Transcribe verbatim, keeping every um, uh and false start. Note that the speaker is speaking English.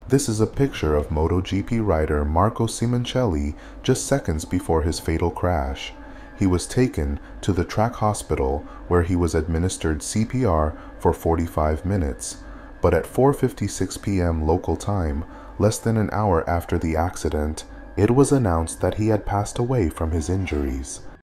This is a picture of MotoGP rider Marco Simoncelli just seconds before his fatal crash. He was taken to the track hospital where he was administered C P R for forty-five minutes, but at four fifty-six p m local time, less than an hour after the accident, it was announced that he had passed away from his injuries.